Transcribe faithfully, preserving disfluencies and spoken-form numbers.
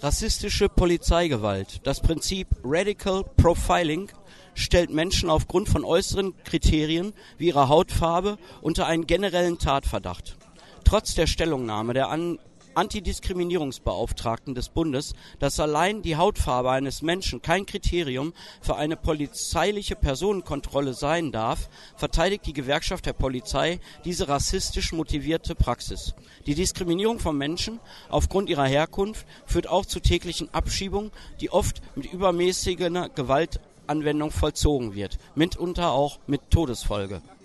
Rassistische Polizeigewalt. Das Prinzip Radical Profiling stellt Menschen aufgrund von äußeren Kriterien wie ihrer Hautfarbe unter einen generellen Tatverdacht. Trotz der Stellungnahme der An- Antidiskriminierungsbeauftragten des Bundes, dass allein die Hautfarbe eines Menschen kein Kriterium für eine polizeiliche Personenkontrolle sein darf, verteidigt die Gewerkschaft der Polizei diese rassistisch motivierte Praxis. Die Diskriminierung von Menschen aufgrund ihrer Herkunft führt auch zu täglichen Abschiebungen, die oft mit übermäßiger Gewaltanwendung vollzogen wird, mitunter auch mit Todesfolge.